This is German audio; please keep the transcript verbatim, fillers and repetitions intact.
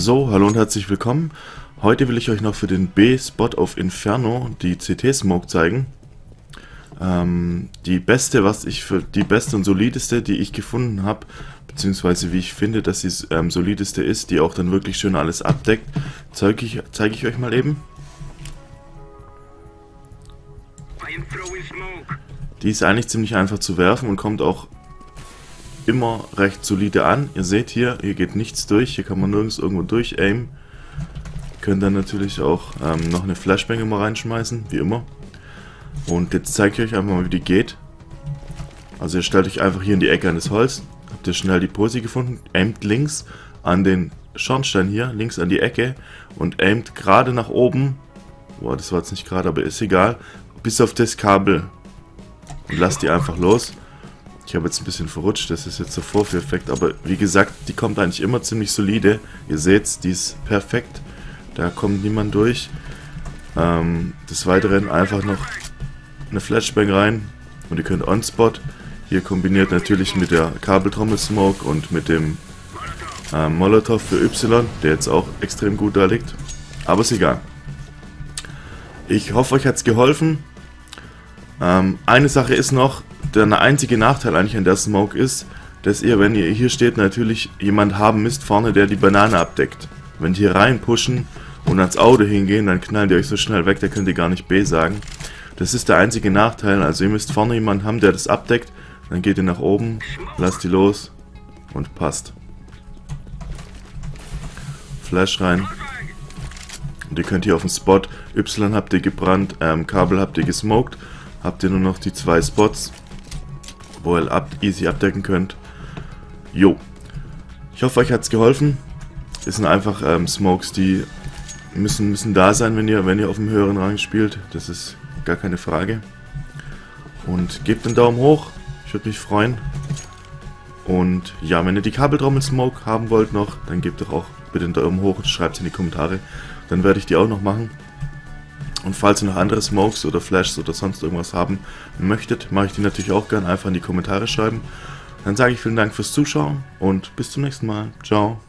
So, hallo und herzlich willkommen. Heute will ich euch noch für den B-Spot auf Inferno die C T-Smoke zeigen. Ähm, die beste, was ich für die beste und solideste, die ich gefunden habe, beziehungsweise wie ich finde, dass sie ähm, solideste ist, die auch dann wirklich schön alles abdeckt, zeige ich, zeige ich euch mal eben. Die ist eigentlich ziemlich einfach zu werfen und kommt auch immer recht solide an. Ihr seht hier, hier geht nichts durch, hier kann man nirgends irgendwo durch aimen. Könnt dann natürlich auch ähm, noch eine Flashbang immer reinschmeißen, wie immer. Und jetzt zeige ich euch einfach mal, wie die geht. Also ihr stellt euch einfach hier in die Ecke an das Holz, habt ihr schnell die Pose gefunden, aimt links an den Schornstein hier, links an die Ecke und aimt gerade nach oben. Boah, das war jetzt nicht gerade, aber ist egal. Bis auf das Kabel. Und lasst die einfach los. Ich habe jetzt ein bisschen verrutscht, das ist jetzt der Vorführeffekt, aber wie gesagt, die kommt eigentlich immer ziemlich solide. Ihr seht, die ist perfekt, da kommt niemand durch. Ähm, des Weiteren einfach noch eine Flashbang rein und ihr könnt On-Spot. Hier kombiniert natürlich mit der Kabeltrommel-Smoke und mit dem ähm, Molotov für Y, der jetzt auch extrem gut da liegt. Aber ist egal. Ich hoffe, euch hat es geholfen. Ähm, eine Sache ist noch, der einzige Nachteil eigentlich an der Smoke ist, dass ihr, wenn ihr hier steht, natürlich jemand haben müsst vorne, der die Banane abdeckt. Wenn die hier rein pushen und ans Auto hingehen, dann knallt ihr euch so schnell weg, da könnt ihr gar nicht B sagen. Das ist der einzige Nachteil, also ihr müsst vorne jemanden haben, der das abdeckt, dann geht ihr nach oben, lasst die los und passt. Flash rein. Und ihr könnt hier auf den Spot, Y habt ihr gebrannt, ähm, Kabel habt ihr gesmoked, habt ihr nur noch die zwei Spots, wo ihr ab, easy abdecken könnt. Jo. Ich hoffe, euch hat es geholfen. Es sind einfach ähm, Smokes, die müssen, müssen da sein, wenn ihr, wenn ihr auf dem höheren Rang spielt. Das ist gar keine Frage. Und gebt einen Daumen hoch. Ich würde mich freuen. Und ja, wenn ihr die Kabeltrommel-Smoke haben wollt noch, dann gebt doch auch bitte einen Daumen hoch und schreibt es in die Kommentare. Dann werde ich die auch noch machen. Und falls ihr noch andere Smokes oder Flashs oder sonst irgendwas haben möchtet, mache ich die natürlich auch gerne. Einfach in die Kommentare schreiben. Dann sage ich vielen Dank fürs Zuschauen und bis zum nächsten Mal. Ciao.